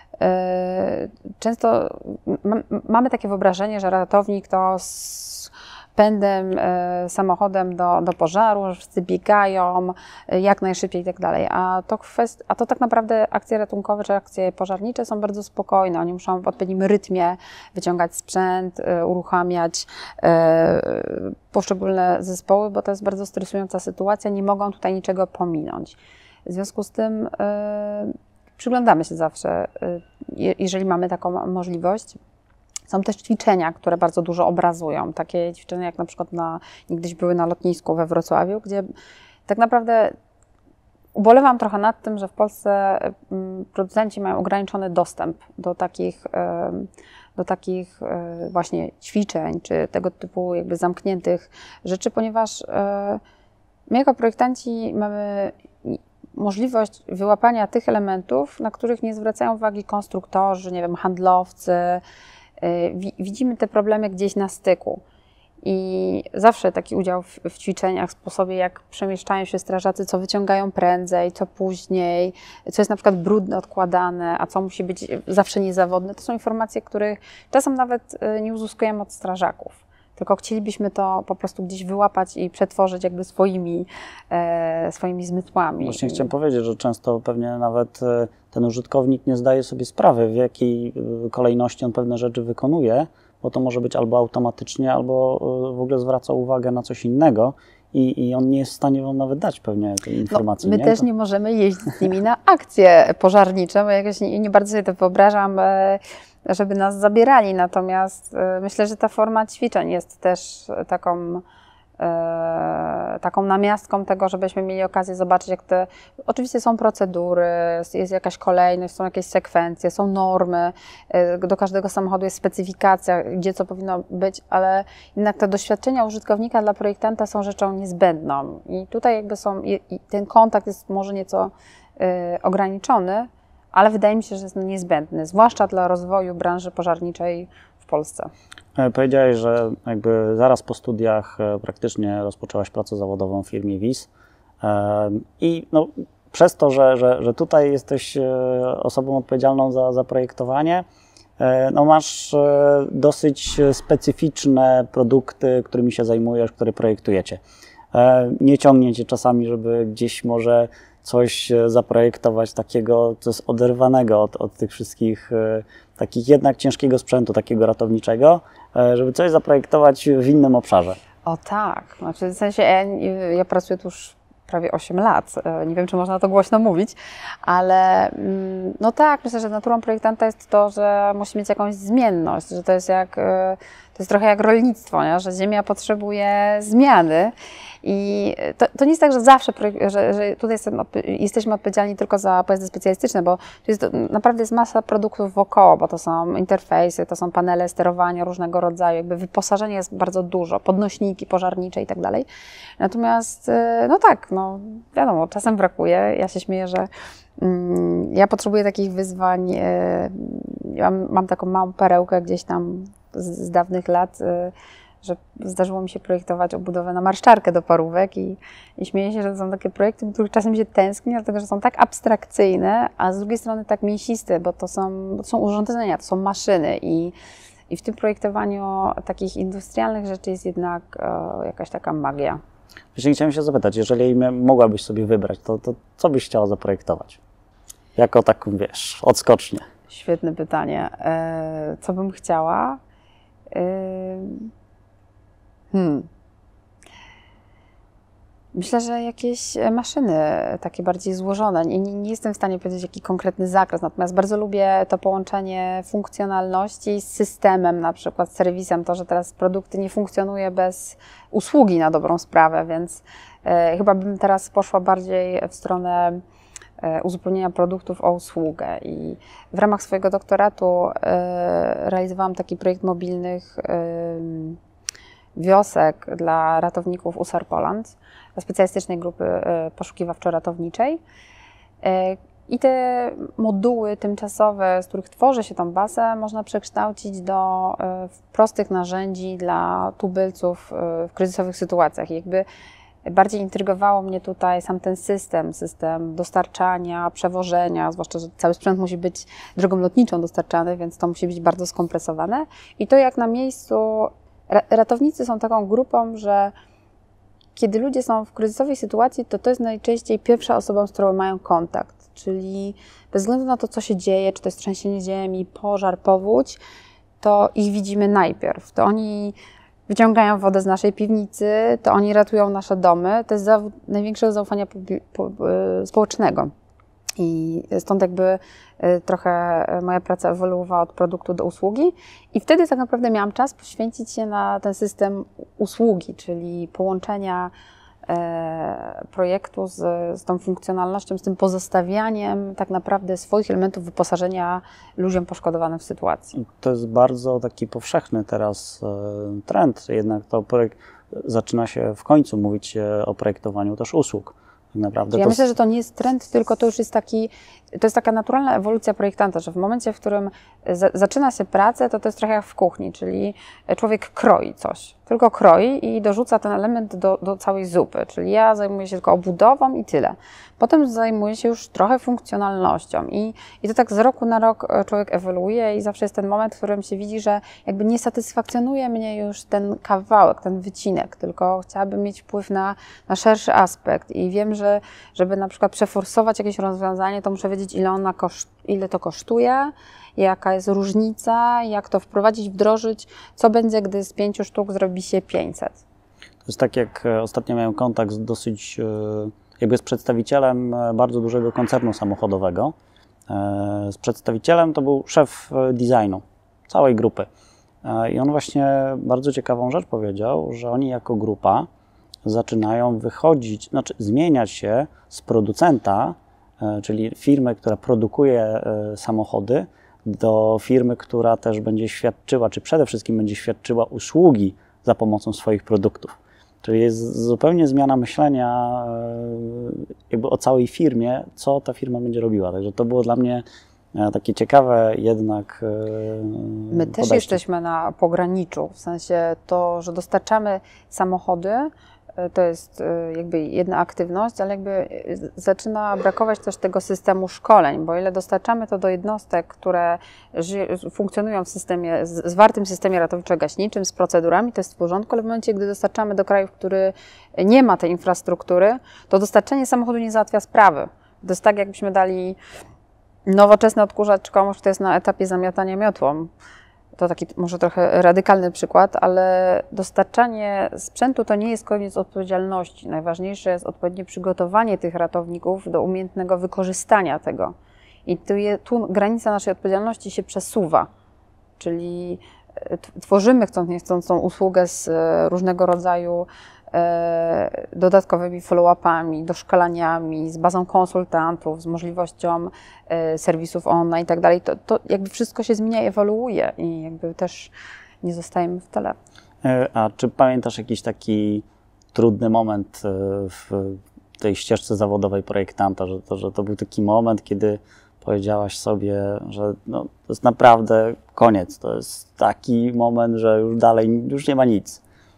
często mamy takie wyobrażenie, że ratownik to z pędem samochodem do, do pożaru, że wszyscy biegają jak najszybciej i tak dalej. A to, kwest, a to tak naprawdę akcje ratunkowe czy akcje pożarnicze są bardzo spokojne. Oni muszą w odpowiednim rytmie wyciągać sprzęt, uruchamiać poszczególne zespoły, bo to jest bardzo stresująca sytuacja. Nie mogą tutaj niczego pominąć. W związku z tym przyglądamy się zawsze, jeżeli mamy taką możliwość. Są też ćwiczenia, które bardzo dużo obrazują. Takie ćwiczenia jak na przykład na, niegdyś były na lotnisku we Wrocławiu, gdzie tak naprawdę ubolewam trochę nad tym, że w Polsce producenci mają ograniczony dostęp do takich, do takich właśnie ćwiczeń, czy tego typu jakby zamkniętych rzeczy, ponieważ my jako projektanci mamy możliwość wyłapania tych elementów, na których nie zwracają uwagi konstruktorzy, nie wiem, handlowcy. Widzimy te problemy gdzieś na styku i zawsze taki udział w, w ćwiczeniach, sposobie jak przemieszczają się strażacy, co wyciągają prędzej, co później, co jest na przykład brudne, odkładane, a co musi być zawsze niezawodne, to są informacje, których czasem nawet nie uzyskujemy od strażaków. Tylko chcielibyśmy to po prostu gdzieś wyłapać i przetworzyć jakby swoimi, e, swoimi zmysłami. Właśnie chciałem powiedzieć, że często pewnie nawet ten użytkownik nie zdaje sobie sprawy, w jakiej kolejności on pewne rzeczy wykonuje, bo to może być albo automatycznie, albo w ogóle zwraca uwagę na coś innego i, i on nie jest w stanie wam nawet dać pewnie tej informacji. No, my nie? też To... nie możemy jeździć z nimi na akcje pożarnicze, bo jakoś nie, nie bardzo sobie to wyobrażam, żeby nas zabierali. Natomiast myślę, że ta forma ćwiczeń jest też taką, e, taką namiastką tego, żebyśmy mieli okazję zobaczyć, jak te... Oczywiście są procedury, jest jakaś kolejność, są jakieś sekwencje, są normy, do każdego samochodu jest specyfikacja, gdzie co powinno być, ale jednak te doświadczenia użytkownika dla projektanta są rzeczą niezbędną. I tutaj jakby są... I ten kontakt jest może nieco e, ograniczony, ale wydaje mi się, że jest niezbędny, zwłaszcza dla rozwoju branży pożarniczej w Polsce. Powiedziałeś, że jakby zaraz po studiach praktycznie rozpoczęłaś pracę zawodową w firmie W I S i no, przez to, że, że, że tutaj jesteś osobą odpowiedzialną za, za projektowanie, no masz dosyć specyficzne produkty, którymi się zajmujesz, które projektujecie. Nie ciągnie cię czasami, żeby gdzieś może coś zaprojektować takiego, co jest oderwanego od, od tych wszystkich takich jednak ciężkiego sprzętu, takiego ratowniczego, żeby coś zaprojektować w innym obszarze. O tak, znaczy w sensie ja, ja pracuję tu już prawie osiem lat, nie wiem, czy można to głośno mówić, ale no tak, myślę, że naturą projektanta jest to, że musi mieć jakąś zmienność, że to jest jak, to jest trochę jak rolnictwo, nie? Że ziemia potrzebuje zmiany. I to, to nie jest tak, że zawsze, że, że tutaj jestem, jesteśmy odpowiedzialni tylko za pojazdy specjalistyczne, bo to jest, naprawdę jest masa produktów wokoło, bo to są interfejsy, to są panele sterowania różnego rodzaju, jakby wyposażenie jest bardzo dużo, podnośniki pożarnicze i tak dalej. Natomiast, no tak, no wiadomo, czasem brakuje. Ja się śmieję, że mm, ja potrzebuję takich wyzwań. Ja mam, mam taką małą perełkę gdzieś tam z, z dawnych lat, że zdarzyło mi się projektować obudowę na marszczarkę do parówek i, i śmieję się, że to są takie projekty, których czasem się tęskni, dlatego że są tak abstrakcyjne, a z drugiej strony tak mięsiste, bo to są, to są urządzenia, to są maszyny i, i w tym projektowaniu takich industrialnych rzeczy jest jednak e, jakaś taka magia. Właśnie chciałem się zapytać, jeżeli mogłabyś sobie wybrać, to, to co byś chciała zaprojektować? Jako taką, wiesz, odskocznię. Świetne pytanie. E, co bym chciała? E, Hmm. Myślę, że jakieś maszyny takie bardziej złożone. Nie, nie jestem w stanie powiedzieć, jaki konkretny zakres, natomiast bardzo lubię to połączenie funkcjonalności z systemem, na przykład z serwisem. To, że teraz produkty nie funkcjonuje bez usługi na dobrą sprawę, więc e, chyba bym teraz poszła bardziej w stronę e, uzupełnienia produktów o usługę. I w ramach swojego doktoratu e, realizowałam taki projekt mobilnych e, wiosek dla ratowników U S A R Poland, specjalistycznej grupy poszukiwawczo-ratowniczej. I te moduły tymczasowe, z których tworzy się tą bazę, można przekształcić do prostych narzędzi dla tubylców w kryzysowych sytuacjach. I jakby bardziej intrygowało mnie tutaj sam ten system, system dostarczania, przewożenia, zwłaszcza, że cały sprzęt musi być drogą lotniczą dostarczany, więc to musi być bardzo skompresowane. I to jak na miejscu, ratownicy są taką grupą, że kiedy ludzie są w kryzysowej sytuacji, to to jest najczęściej pierwsza osoba, z którą mają kontakt. Czyli bez względu na to, co się dzieje, czy to jest trzęsienie ziemi, pożar, powódź, to ich widzimy najpierw. To oni wyciągają wodę z naszej piwnicy, to oni ratują nasze domy. To jest zawód największego zaufania społecznego. I stąd jakby trochę moja praca ewoluowała od produktu do usługi. I wtedy tak naprawdę miałam czas poświęcić się na ten system usługi, czyli połączenia projektu z, z tą funkcjonalnością, z tym pozostawianiem tak naprawdę swoich elementów wyposażenia ludziom poszkodowanym w sytuacji. To jest bardzo taki powszechny teraz trend, jednak to projekt, zaczyna się w końcu mówić o projektowaniu też usług. Tak naprawdę ja to... myślę, że to nie jest trend, tylko to już jest taki, to jest taka naturalna ewolucja projektanta, że w momencie, w którym za, zaczyna się pracę, to to jest trochę jak w kuchni, czyli człowiek kroi coś, tylko kroi i dorzuca ten element do, do całej zupy, czyli ja zajmuję się tylko obudową i tyle. Potem zajmuję się już trochę funkcjonalnością i, i to tak z roku na rok człowiek ewoluuje i zawsze jest ten moment, w którym się widzi, że jakby nie satysfakcjonuje mnie już ten kawałek, ten wycinek, tylko chciałabym mieć wpływ na, na szerszy aspekt i wiem, że żeby na przykład przeforsować jakieś rozwiązanie, to muszę wiedzieć, ile, ona koszt, ile to kosztuje, jaka jest różnica, jak to wprowadzić, wdrożyć, co będzie, gdy z pięciu sztuk zrobi się pięćset. To jest tak, jak ostatnio miałem kontakt z dosyć, jakby z przedstawicielem bardzo dużego koncernu samochodowego. Z przedstawicielem to był szef designu całej grupy. I on właśnie bardzo ciekawą rzecz powiedział, że oni jako grupa zaczynają wychodzić, znaczy zmieniać się z producenta, czyli firmy, która produkuje samochody, do firmy, która też będzie świadczyła, czy przede wszystkim będzie świadczyła usługi za pomocą swoich produktów. Czyli jest zupełnie zmiana myślenia jakby o całej firmie, co ta firma będzie robiła. Także to było dla mnie takie ciekawe jednak My też podejście. Jesteśmy na pograniczu, w sensie to, że dostarczamy samochody, to jest jakby jedna aktywność, ale jakby zaczyna brakować też tego systemu szkoleń, bo ile dostarczamy to do jednostek, które funkcjonują w systemie, zwartym systemie ratowniczo-gaśniczym z procedurami, to jest w porządku, ale w momencie, gdy dostarczamy do kraju, który nie ma tej infrastruktury, to dostarczenie samochodu nie załatwia sprawy. To jest tak, jakbyśmy dali nowoczesny odkurzacz komuś, kto jest na etapie zamiatania miotłą. To taki może trochę radykalny przykład, ale dostarczanie sprzętu to nie jest koniec odpowiedzialności. Najważniejsze jest odpowiednie przygotowanie tych ratowników do umiejętnego wykorzystania tego. I tu, je, tu granica naszej odpowiedzialności się przesuwa. Czyli tworzymy chcąc nie chcąc tą usługę z różnego rodzaju e, dodatkowymi follow-upami, doszkalaniami, z bazą konsultantów, z możliwością e, serwisów online i tak dalej. To, to jakby wszystko się zmienia i ewoluuje i jakby też nie zostajemy w tyle. A czy pamiętasz jakiś taki trudny moment w tej ścieżce zawodowej projektanta, że to, że to był taki moment, kiedy powiedziałaś sobie, że no, to jest naprawdę koniec, to jest taki moment, że już dalej już nie ma nic?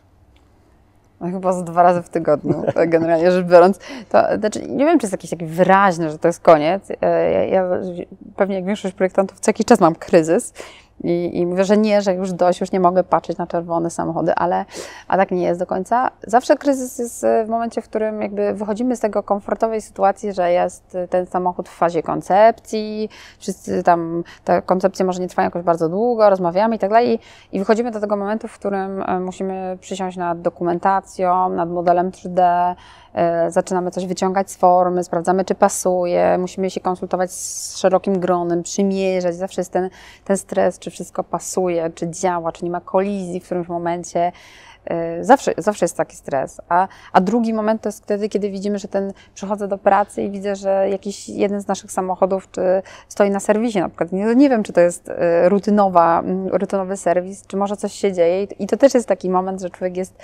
No, chyba z dwa razy w tygodniu, generalnie rzecz biorąc. To, znaczy, nie wiem, czy jest jakiś taki wyraźny, że to jest koniec. Ja, ja pewnie jak większość projektantów co jakiś czas mam kryzys i, i mówię, że nie, że już dość, już nie mogę patrzeć na czerwone samochody, ale a tak nie jest do końca. Zawsze kryzys jest w momencie, w którym jakby wychodzimy z tego komfortowej sytuacji, że jest ten samochód w fazie koncepcji, wszyscy tam, te koncepcje może nie trwają jakoś bardzo długo, rozmawiamy i tak dalej i wychodzimy do tego momentu, w którym musimy przysiąść nad dokumentacją, nad modelem trzy D, zaczynamy coś wyciągać z formy, sprawdzamy, czy pasuje, musimy się konsultować z szerokim gronem, przymierzać, zawsze jest ten, ten stres, czy wszystko pasuje, czy działa, czy nie ma kolizji w którymś momencie. Zawsze, zawsze jest taki stres. A, a drugi moment to jest wtedy, kiedy widzimy, że ten przychodzę do pracy i widzę, że jakiś jeden z naszych samochodów czy stoi na serwisie na przykład. Nie, nie wiem, czy to jest rutynowa, rutynowy serwis, czy może coś się dzieje. I to też jest taki moment, że człowiek jest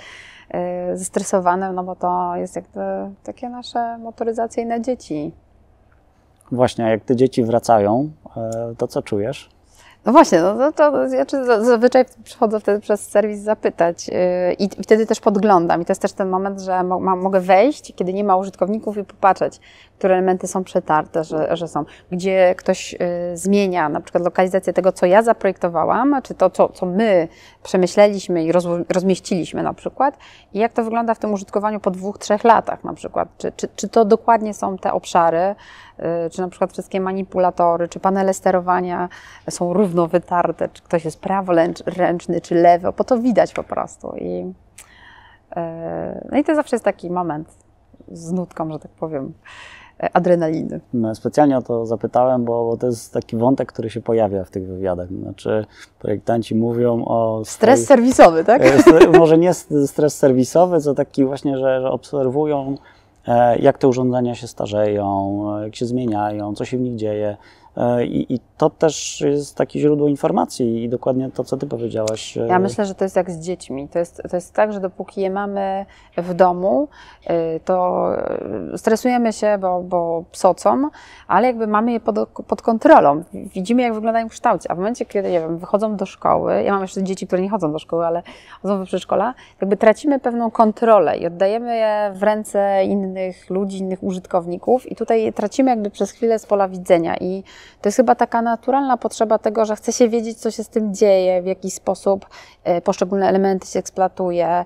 zestresowany, no bo to jest jakby takie nasze motoryzacyjne dzieci. Właśnie, a jak te dzieci wracają, to co czujesz? No właśnie, no to, to znaczy zazwyczaj przychodzę wtedy przez serwis zapytać yy, i, i wtedy też podglądam. I to jest też ten moment, że mo, ma, mogę wejść, kiedy nie ma użytkowników i popatrzeć, które elementy są przetarte, że, że są. Gdzie ktoś yy, zmienia na przykład lokalizację tego, co ja zaprojektowałam, czy to, co, co my przemyśleliśmy i roz, rozmieściliśmy na przykład. I jak to wygląda w tym użytkowaniu po dwóch, trzech latach na przykład. Czy, czy, czy to dokładnie są te obszary, yy, czy na przykład wszystkie manipulatory, czy panele sterowania są równo wytarte, czy ktoś jest praworęczny, czy lewy, bo to widać po prostu. I, yy, no i to zawsze jest taki moment z nutką, że tak powiem, adrenaliny. No, specjalnie o to zapytałem, bo, bo to jest taki wątek, który się pojawia w tych wywiadach. Znaczy, projektanci mówią o... Stres swoich, serwisowy, tak? Może nie stres serwisowy, co taki właśnie, że, że obserwują, jak te urządzenia się starzeją, jak się zmieniają, co się w nich dzieje. I, I to też jest takie źródło informacji i dokładnie to, co ty powiedziałaś. Ja myślę, że to jest jak z dziećmi. To jest, to jest tak, że dopóki je mamy w domu, to stresujemy się, bo, bo psocą, ale jakby mamy je pod, pod kontrolą. Widzimy, jak wyglądają w kształcie. A w momencie, kiedy nie wiem, wychodzą do szkoły, ja mam jeszcze dzieci, które nie chodzą do szkoły, ale chodzą do przedszkola, jakby tracimy pewną kontrolę i oddajemy je w ręce innych ludzi, innych użytkowników i tutaj tracimy jakby przez chwilę z pola widzenia. I to jest chyba taka naturalna potrzeba tego, że chce się wiedzieć, co się z tym dzieje, w jaki sposób poszczególne elementy się eksploatuje.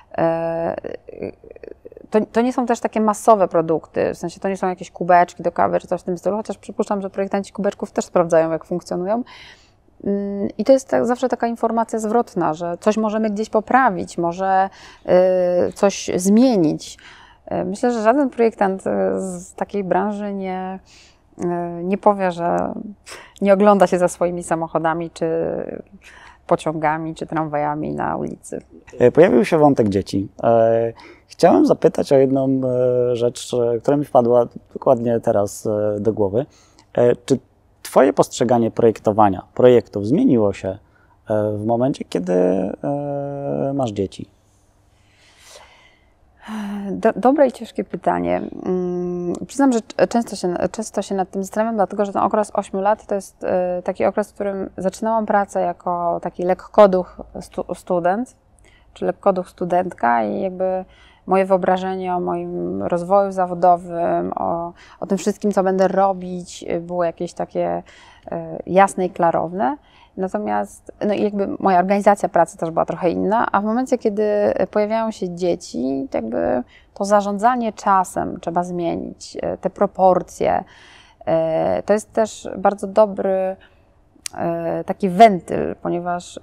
To, to nie są też takie masowe produkty, w sensie to nie są jakieś kubeczki do kawy czy coś w tym stylu, chociaż przypuszczam, że projektanci kubeczków też sprawdzają, jak funkcjonują. I to jest tak, zawsze taka informacja zwrotna, że coś możemy gdzieś poprawić, może coś zmienić. Myślę, że żaden projektant z takiej branży nie... nie powie, że nie ogląda się za swoimi samochodami, czy pociągami, czy tramwajami na ulicy. Pojawił się wątek dzieci. Chciałem zapytać o jedną rzecz, która mi wpadła dokładnie teraz do głowy. Czy twoje postrzeganie projektowania, projektów zmieniło się w momencie, kiedy masz dzieci? Do, dobre i ciężkie pytanie. Hmm, przyznam, że często się, często się nad tym zastanawiam, dlatego że ten okres ośmiu lat to jest y, taki okres, w którym zaczynałam pracę jako taki lekkoduch stu, student, czy lekkoduch studentka i jakby moje wyobrażenie o moim rozwoju zawodowym, o, o tym wszystkim, co będę robić, było jakieś takie y, jasne i klarowne. Natomiast no i jakby moja organizacja pracy też była trochę inna, a w momencie, kiedy pojawiają się dzieci, to jakby to zarządzanie czasem trzeba zmienić, te proporcje. To jest też bardzo dobry taki wentyl, ponieważ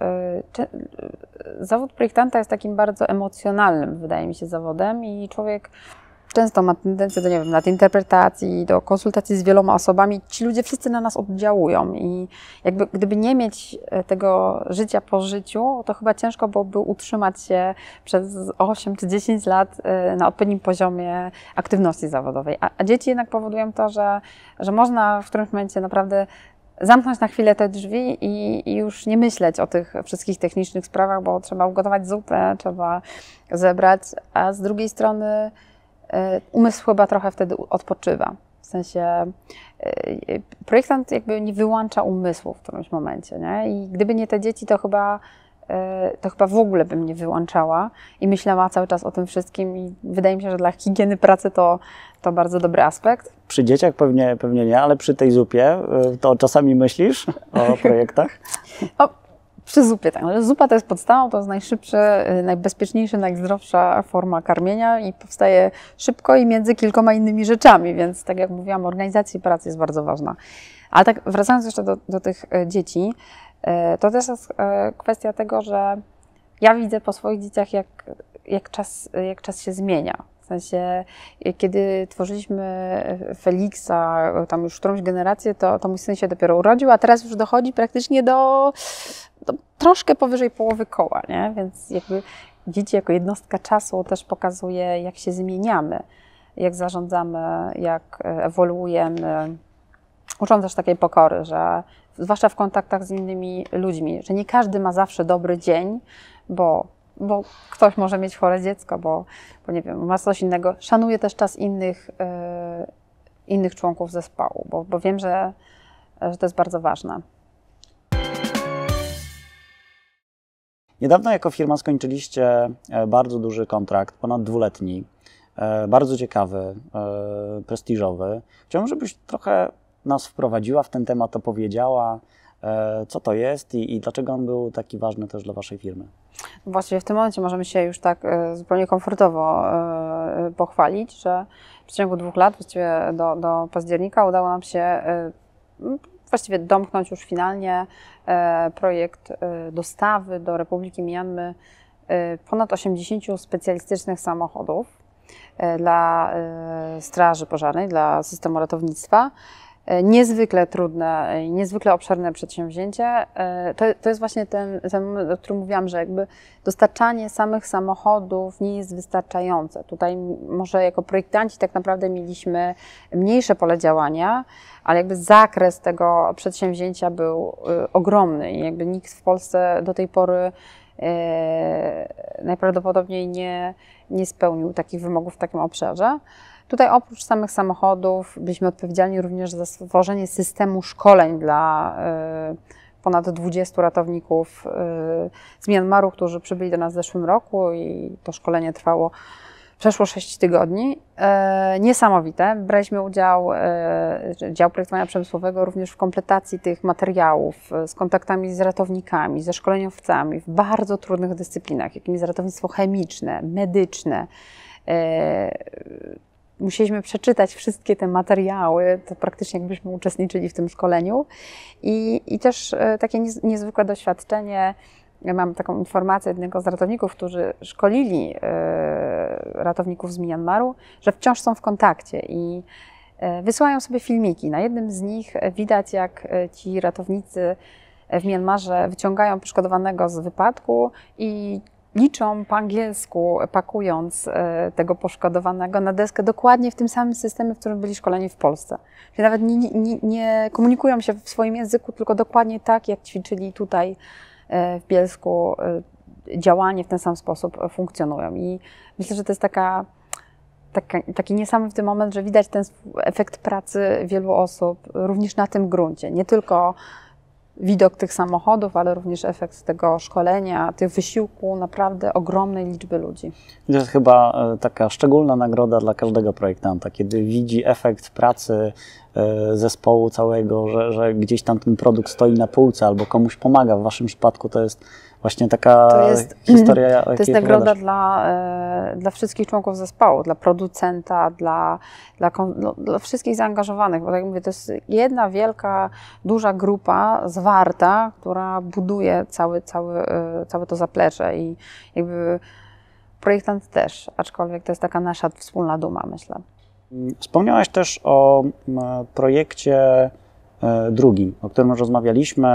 zawód projektanta jest takim bardzo emocjonalnym, wydaje mi się, zawodem i człowiek często ma tendencję do, nie wiem, nadinterpretacji, do konsultacji z wieloma osobami. Ci ludzie wszyscy na nas oddziałują i jakby gdyby nie mieć tego życia po życiu, to chyba ciężko byłoby utrzymać się przez osiem czy dziesięć lat na odpowiednim poziomie aktywności zawodowej. A, a dzieci jednak powodują to, że, że można w którymś momencie naprawdę zamknąć na chwilę te drzwi i, i już nie myśleć o tych wszystkich technicznych sprawach, bo trzeba ugotować zupę, trzeba zebrać, a z drugiej strony umysł chyba trochę wtedy odpoczywa. W sensie projektant jakby nie wyłącza umysłu w którymś momencie, nie? I gdyby nie te dzieci, to chyba, to chyba w ogóle bym nie wyłączała i myślała cały czas o tym wszystkim i wydaje mi się, że dla higieny pracy to, to bardzo dobry aspekt. Przy dzieciach pewnie, pewnie nie, ale przy tej zupie to czasami myślisz o projektach? O, przy zupie tak, ale zupa to jest podstawą, to jest najszybsza, najbezpieczniejsza, najzdrowsza forma karmienia i powstaje szybko i między kilkoma innymi rzeczami, więc tak jak mówiłam, organizacja pracy jest bardzo ważna. Ale tak wracając jeszcze do, do tych dzieci, to też jest kwestia tego, że ja widzę po swoich dzieciach, jak, jak, czas, jak czas się zmienia. W sensie, kiedy tworzyliśmy Feliksa, tam już którąś generację, to, to mój syn się dopiero urodził, a teraz już dochodzi praktycznie do, do troszkę powyżej połowy koła, nie? Więc jakby dzieci jako jednostka czasu też pokazuje, jak się zmieniamy, jak zarządzamy, jak ewoluujemy. Uczą też takiej pokory, że zwłaszcza w kontaktach z innymi ludźmi, że nie każdy ma zawsze dobry dzień, bo bo ktoś może mieć chore dziecko, bo, bo nie wiem, ma coś innego. Szanuje też czas innych, innych członków zespołu, bo, bo wiem, że, że to jest bardzo ważne. Niedawno jako firma skończyliście bardzo duży kontrakt, ponad dwuletni, bardzo ciekawy, prestiżowy. Chciałbym, żebyś trochę nas wprowadziła w ten temat, opowiedziała, co to jest i, i dlaczego on był taki ważny też dla waszej firmy. Właściwie w tym momencie możemy się już tak zupełnie komfortowo pochwalić, że w przeciągu dwóch lat, właściwie do, do października, udało nam się właściwie domknąć już finalnie projekt dostawy do Republiki Mjanmy ponad osiemdziesięciu specjalistycznych samochodów dla Straży Pożarnej, dla systemu ratownictwa. Niezwykle trudne i niezwykle obszerne przedsięwzięcie. To, to jest właśnie ten, ten moment, o którym mówiłam, że jakby dostarczanie samych samochodów nie jest wystarczające. Tutaj może jako projektanci tak naprawdę mieliśmy mniejsze pole działania, ale jakby zakres tego przedsięwzięcia był ogromny i jakby nikt w Polsce do tej pory najprawdopodobniej nie, nie spełnił takich wymogów w takim obszarze. Tutaj oprócz samych samochodów byliśmy odpowiedzialni również za stworzenie systemu szkoleń dla ponad dwudziestu ratowników z Mjanmaru, którzy przybyli do nas w zeszłym roku i to szkolenie trwało przeszło sześć tygodni. Niesamowite. Braliśmy udział, dział projektowania przemysłowego, również w kompletacji tych materiałów, z kontaktami z ratownikami, ze szkoleniowcami w bardzo trudnych dyscyplinach, jakimi jest ratownictwo chemiczne, medyczne. Musieliśmy przeczytać wszystkie te materiały, to praktycznie jakbyśmy uczestniczyli w tym szkoleniu. I, i też takie niezwykłe doświadczenie. Ja mam taką informację jednego z ratowników, którzy szkolili ratowników z Mjanmaru, że wciąż są w kontakcie i wysyłają sobie filmiki. Na jednym z nich widać, jak ci ratownicy w Mjanmarze wyciągają poszkodowanego z wypadku i liczą po angielsku, pakując tego poszkodowanego na deskę dokładnie w tym samym systemie, w którym byli szkoleni w Polsce. Czyli nawet nie, nie, nie komunikują się w swoim języku, tylko dokładnie tak, jak ćwiczyli tutaj w Bielsku, działanie w ten sam sposób funkcjonują. I myślę, że to jest taka, taka, taki niesamowity moment, że widać ten efekt pracy wielu osób również na tym gruncie. Nie tylko widok tych samochodów, ale również efekt tego szkolenia, tych wysiłku naprawdę ogromnej liczby ludzi. To jest chyba taka szczególna nagroda dla każdego projektanta, kiedy widzi efekt pracy zespołu całego, że, że gdzieś tam ten produkt stoi na półce albo komuś pomaga. W waszym przypadku to jest właśnie taka to jest, historia. To jest nagroda dla, dla wszystkich członków zespołu, dla producenta, dla, dla, dla wszystkich zaangażowanych, bo tak jak mówię, to jest jedna wielka, duża grupa zwarta, która buduje cały, cały, całe to zaplecze i jakby projektant też, aczkolwiek to jest taka nasza wspólna duma, myślę. Wspomniałaś też o projekcie drugim, o którym rozmawialiśmy.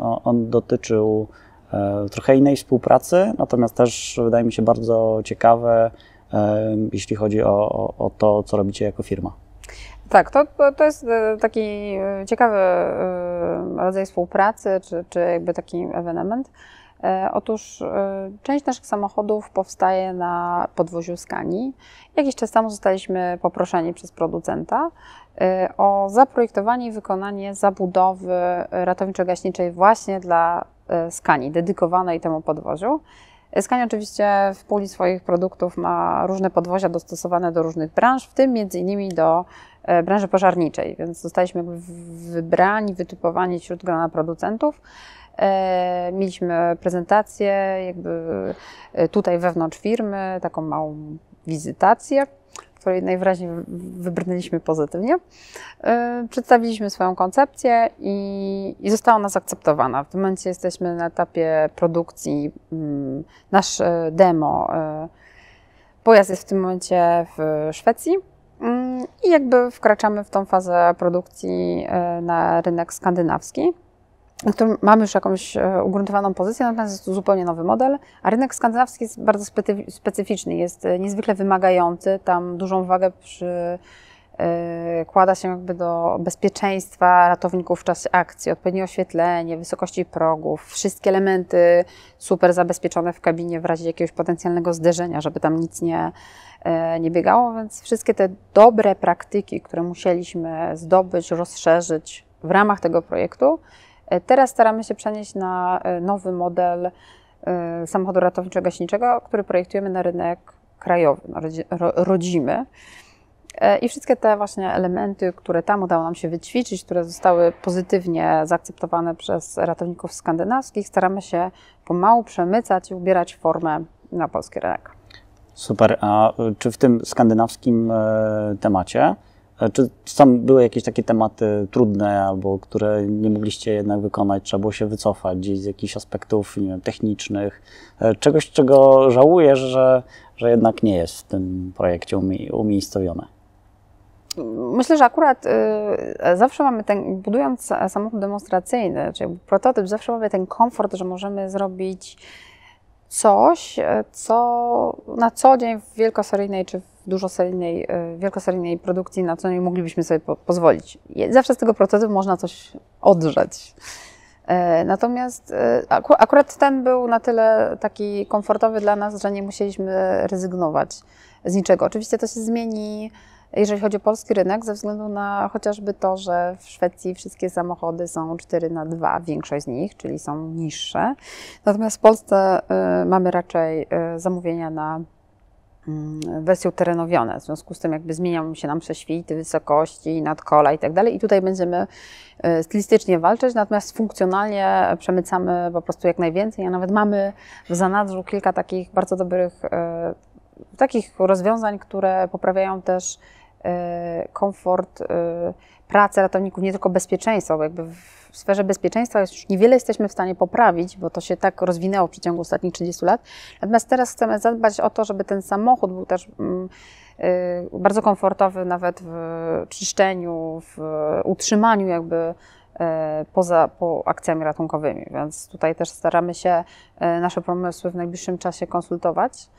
On dotyczył trochę innej współpracy, natomiast też wydaje mi się bardzo ciekawe, jeśli chodzi o, o, o to, co robicie jako firma. Tak, to, to jest taki ciekawy rodzaj współpracy, czy, czy jakby taki ewenement. Otóż część naszych samochodów powstaje na podwoziu Scanii. Jakiś czas temu zostaliśmy poproszeni przez producenta o zaprojektowanie i wykonanie zabudowy ratowniczo-gaśniczej właśnie dla Scanii, dedykowanej temu podwoziu. Scania oczywiście w puli swoich produktów ma różne podwozia dostosowane do różnych branż, w tym między innymi do branży pożarniczej, więc zostaliśmy jakby wybrani, wytypowani wśród grona producentów. Mieliśmy prezentację jakby tutaj wewnątrz firmy, taką małą wizytację, w której najwyraźniej wybrnęliśmy pozytywnie. Przedstawiliśmy swoją koncepcję i, i została ona zaakceptowana. W tym momencie jesteśmy na etapie produkcji. Nasz demo, pojazd jest w tym momencie w Szwecji i jakby wkraczamy w tą fazę produkcji na rynek skandynawski, na którym mamy już jakąś ugruntowaną pozycję, natomiast jest to zupełnie nowy model, a rynek skandynawski jest bardzo specyficzny, jest niezwykle wymagający, tam dużą wagę przykłada się jakby do bezpieczeństwa ratowników w czasie akcji, odpowiednie oświetlenie, wysokości progów, wszystkie elementy super zabezpieczone w kabinie w razie jakiegoś potencjalnego zderzenia, żeby tam nic nie, nie biegało, więc wszystkie te dobre praktyki, które musieliśmy zdobyć, rozszerzyć w ramach tego projektu, teraz staramy się przenieść na nowy model samochodu ratowniczo-gaśniczego, który projektujemy na rynek krajowy, rodzimy. I wszystkie te właśnie elementy, które tam udało nam się wyćwiczyć, które zostały pozytywnie zaakceptowane przez ratowników skandynawskich, staramy się pomału przemycać i ubierać formę na polski rynek. Super. A czy w tym skandynawskim temacie, czy tam były jakieś takie tematy trudne, albo które nie mogliście jednak wykonać, trzeba było się wycofać gdzieś z jakichś aspektów, nie wiem, technicznych, czegoś, czego żałujesz, że, że jednak nie jest w tym projekcie umie, umiejscowione? Myślę, że akurat y, zawsze mamy ten, budując samochód demonstracyjny, czyli prototyp, zawsze mamy ten komfort, że możemy zrobić coś, co na co dzień w wielkoseryjnej czy w dużoseryjnej, wielkoseryjnej produkcji na co nie moglibyśmy sobie po pozwolić. Zawsze z tego prototypu można coś odrzeć. Natomiast aku akurat ten był na tyle taki komfortowy dla nas, że nie musieliśmy rezygnować z niczego. Oczywiście to się zmieni, jeżeli chodzi o polski rynek, ze względu na chociażby to, że w Szwecji wszystkie samochody są cztery na dwa, większość z nich, czyli są niższe. Natomiast w Polsce y, mamy raczej y, zamówienia na y, wersje uterenowione. W związku z tym jakby zmieniają się nam prześwity, wysokości, nadkola i tak dalej. I tutaj będziemy y, stylistycznie walczyć, natomiast funkcjonalnie przemycamy po prostu jak najwięcej. A nawet mamy w zanadrzu kilka takich bardzo dobrych y, takich rozwiązań, które poprawiają też komfort pracy ratowników, nie tylko bezpieczeństwa, bo jakby w sferze bezpieczeństwa już niewiele jesteśmy w stanie poprawić, bo to się tak rozwinęło w przeciągu ostatnich trzydziestu lat. Natomiast teraz chcemy zadbać o to, żeby ten samochód był też bardzo komfortowy nawet w czyszczeniu, w utrzymaniu jakby poza po akcjami ratunkowymi. Więc tutaj też staramy się nasze pomysły w najbliższym czasie konsultować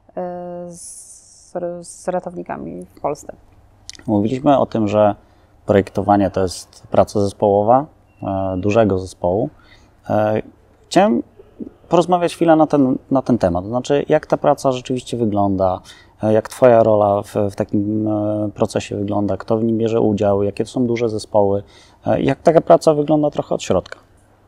z, z ratownikami w Polsce. Mówiliśmy o tym, że projektowanie to jest praca zespołowa, e, dużego zespołu. E, chciałem porozmawiać chwilę na ten, na ten temat, to znaczy jak ta praca rzeczywiście wygląda, e, jak Twoja rola w, w takim e, procesie wygląda, kto w nim bierze udział, jakie to są duże zespoły, e, jak taka praca wygląda trochę od środka.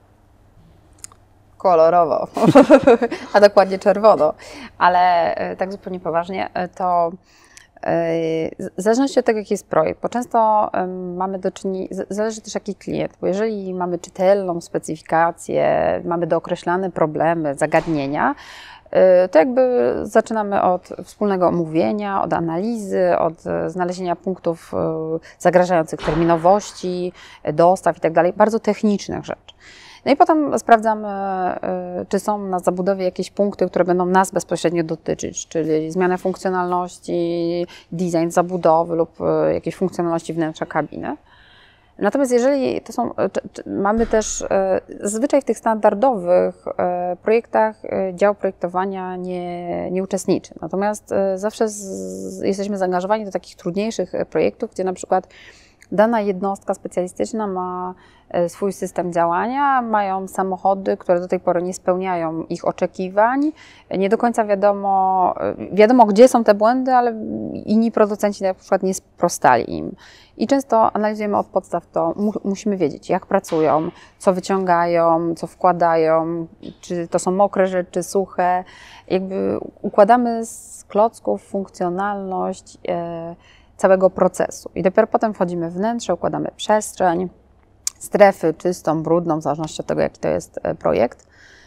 Kolorowo, a dokładnie czerwono, ale tak zupełnie poważnie, to w zależności od tego, jaki jest projekt, bo często mamy do czynienia, zależy też jaki klient, bo jeżeli mamy czytelną specyfikację, mamy dookreślane problemy, zagadnienia, to jakby zaczynamy od wspólnego omówienia, od analizy, od znalezienia punktów zagrażających terminowości, dostaw i tak dalej, bardzo technicznych rzeczy. No i potem sprawdzamy, czy są na zabudowie jakieś punkty, które będą nas bezpośrednio dotyczyć, czyli zmiana funkcjonalności, design zabudowy lub jakieś funkcjonalności wnętrza kabiny. Natomiast jeżeli to są, mamy też, zazwyczaj w tych standardowych projektach dział projektowania nie, nie uczestniczy. Natomiast zawsze z, jesteśmy zaangażowani do takich trudniejszych projektów, gdzie na przykład dana jednostka specjalistyczna ma swój system działania, mają samochody, które do tej pory nie spełniają ich oczekiwań. Nie do końca wiadomo, wiadomo gdzie są te błędy, ale inni producenci na przykład nie sprostali im. I często analizujemy od podstaw to, mu, musimy wiedzieć jak pracują, co wyciągają, co wkładają, czy to są mokre rzeczy, suche. Jakby układamy z klocków funkcjonalność e, całego procesu. I dopiero potem wchodzimy w wnętrze, układamy przestrzeń, strefy czystą, brudną, w zależności od tego, jaki to jest projekt.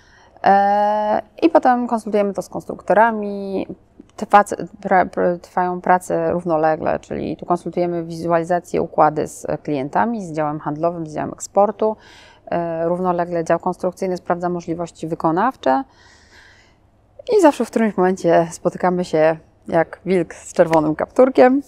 I potem konsultujemy to z konstruktorami. Trwają prace równolegle, czyli tu konsultujemy wizualizację, układy z klientami, z działem handlowym, z działem eksportu. Równolegle dział konstrukcyjny sprawdza możliwości wykonawcze. I zawsze w którymś momencie spotykamy się jak wilk z czerwonym kapturkiem.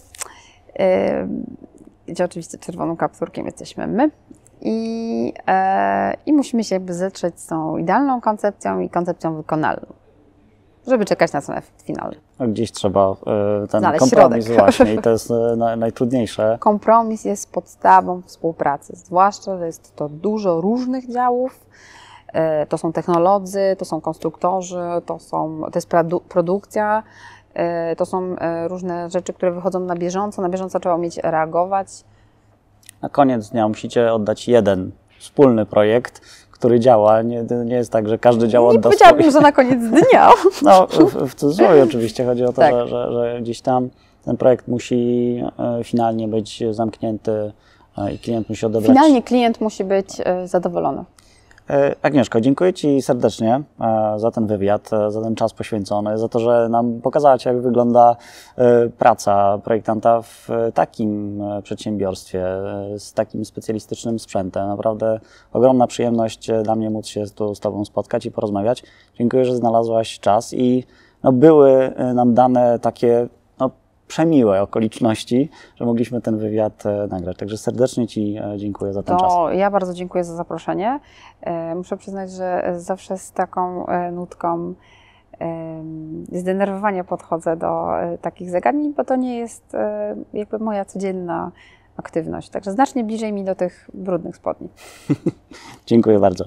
Gdzie oczywiście czerwonym kapturkiem jesteśmy my. I, e, I musimy się jakby zetrzeć z tą idealną koncepcją i koncepcją wykonalną, żeby czekać na ten efekt finalny. A gdzieś trzeba e, ten Znaleźć kompromis środek. właśnie i to jest e, na, najtrudniejsze. Kompromis jest podstawą współpracy, zwłaszcza, że jest to dużo różnych działów. E, to są technolodzy, to są konstruktorzy, to, są, to jest produ produkcja. To są różne rzeczy, które wychodzą na bieżąco, na bieżąco trzeba umieć reagować. Na koniec dnia musicie oddać jeden wspólny projekt, który działa. Nie, nie jest tak, że każdy działa od Nie powiedziałabym, że na koniec dnia. No, w, w cudzysłowie oczywiście chodzi o to, tak. że, że, że gdzieś tam ten projekt musi finalnie być zamknięty i klient musi odebrać. Finalnie klient musi być zadowolony. Agnieszko, dziękuję Ci serdecznie za ten wywiad, za ten czas poświęcony, za to, że nam pokazałaś, jak wygląda praca projektanta w takim przedsiębiorstwie, z takim specjalistycznym sprzętem. Naprawdę ogromna przyjemność dla mnie móc się tu z Tobą spotkać i porozmawiać. Dziękuję, że znalazłaś czas i no, były nam dane takie no, przemiłe okoliczności, że mogliśmy ten wywiad nagrać. Także serdecznie Ci dziękuję za ten to czas. Ja bardzo dziękuję za zaproszenie. Muszę przyznać, że zawsze z taką nutką zdenerwowania podchodzę do takich zagadnień, bo to nie jest jakby moja codzienna aktywność. Także znacznie bliżej mi do tych brudnych spodni. Dziękuję bardzo.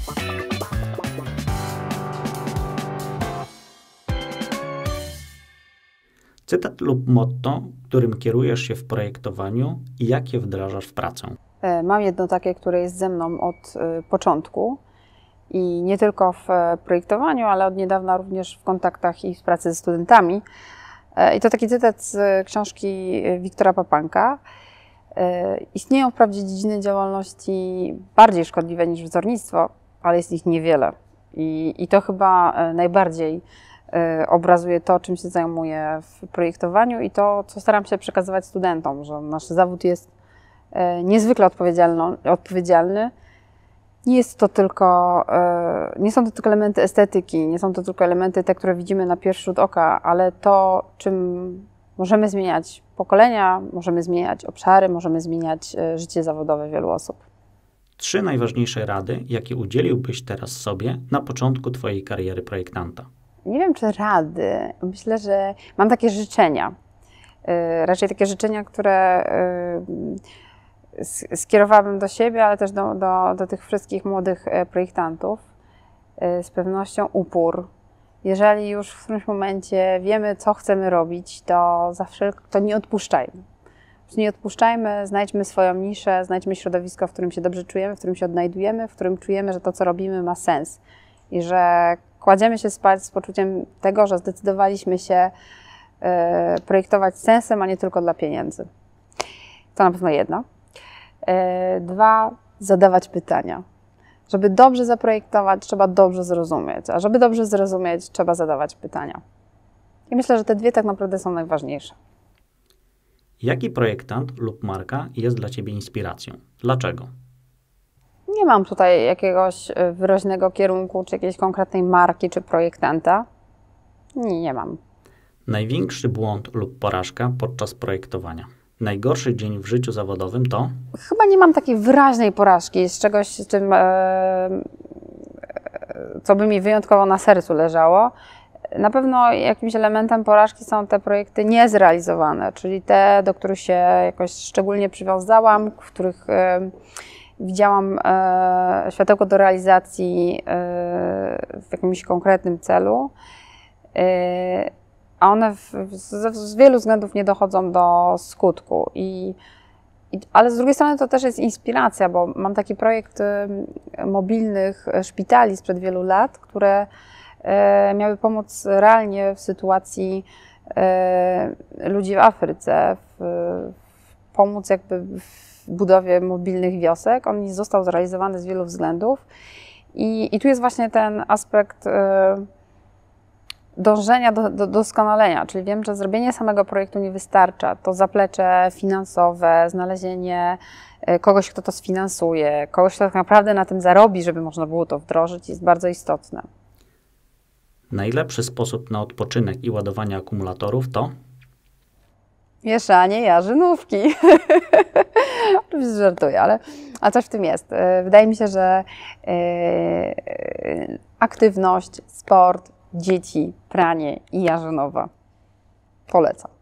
Cytat lub motto, którym kierujesz się w projektowaniu i jakie wdrażasz w pracę? Mam jedno takie, które jest ze mną od początku i nie tylko w projektowaniu, ale od niedawna również w kontaktach i w pracy ze studentami. I to taki cytat z książki Wiktora Papanka. Istnieją wprawdzie dziedziny działalności bardziej szkodliwe niż wzornictwo, ale jest ich niewiele. I, i to chyba najbardziej obrazuje to, czym się zajmuję w projektowaniu i to, co staram się przekazywać studentom, że nasz zawód jest niezwykle odpowiedzialny. Nie jest to tylko, nie są to tylko elementy estetyki, nie są to tylko elementy te, które widzimy na pierwszy rzut oka, ale to, czym możemy zmieniać pokolenia, możemy zmieniać obszary, możemy zmieniać życie zawodowe wielu osób. Trzy najważniejsze rady, jakie udzieliłbyś teraz sobie na początku Twojej kariery projektanta? Nie wiem, czy rady. Myślę, że mam takie życzenia. Raczej takie życzenia, które skierowałabym do siebie, ale też do, do, do tych wszystkich młodych projektantów. Z pewnością upór. Jeżeli już w którymś momencie wiemy, co chcemy robić, to zawsze to nie odpuszczajmy. Nie odpuszczajmy, znajdźmy swoją niszę, znajdźmy środowisko, w którym się dobrze czujemy, w którym się odnajdujemy, w którym czujemy, że to, co robimy, ma sens. I że kładziemy się spać z poczuciem tego, że zdecydowaliśmy się y, projektować z sensem, a nie tylko dla pieniędzy. To na pewno jedno. Y, dwa, zadawać pytania. Żeby dobrze zaprojektować, trzeba dobrze zrozumieć, a żeby dobrze zrozumieć, trzeba zadawać pytania. I myślę, że te dwie tak naprawdę są najważniejsze. Jaki projektant lub marka jest dla Ciebie inspiracją? Dlaczego? Nie mam tutaj jakiegoś wyraźnego kierunku, czy jakiejś konkretnej marki, czy projektanta. Nie, nie mam. Największy błąd lub porażka podczas projektowania? Najgorszy dzień w życiu zawodowym to? Chyba nie mam takiej wyraźnej porażki, z czegoś, z czym, e, co by mi wyjątkowo na sercu leżało. Na pewno jakimś elementem porażki są te projekty niezrealizowane, czyli te, do których się jakoś szczególnie przywiązałam, w których e, widziałam e, światełko do realizacji e, w jakimś konkretnym celu, e, a one w, z, z wielu względów nie dochodzą do skutku. I, i, ale z drugiej strony to też jest inspiracja, bo mam taki projekt e, mobilnych szpitali sprzed wielu lat, które e, miały pomóc realnie w sytuacji e, ludzi w Afryce, w, w pomóc jakby w w budowie mobilnych wiosek. On nie został zrealizowany z wielu względów. I, i tu jest właśnie ten aspekt y, dążenia do, do doskonalenia, czyli wiem, że zrobienie samego projektu nie wystarcza. To zaplecze finansowe, znalezienie y, kogoś, kto to sfinansuje, kogoś, kto tak naprawdę na tym zarobi, żeby można było to wdrożyć, jest bardzo istotne. Najlepszy sposób na odpoczynek i ładowanie akumulatorów to? Mieszanie jarzynówki. Oczywiście żartuję, ale a coś w tym jest. Wydaje mi się, że yy, aktywność, sport, dzieci, pranie i jarzynowa. Polecam.